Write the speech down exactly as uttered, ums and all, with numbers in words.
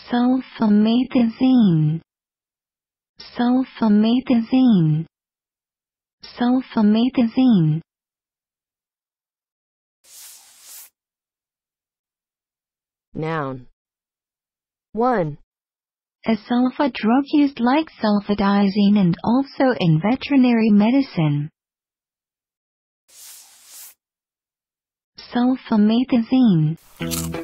Sulfamethazine. Sulfamethazine. Sulfamethazine. Noun. one. A sulfa drug used like sulfadizine and also in veterinary medicine. Sulfamethazine.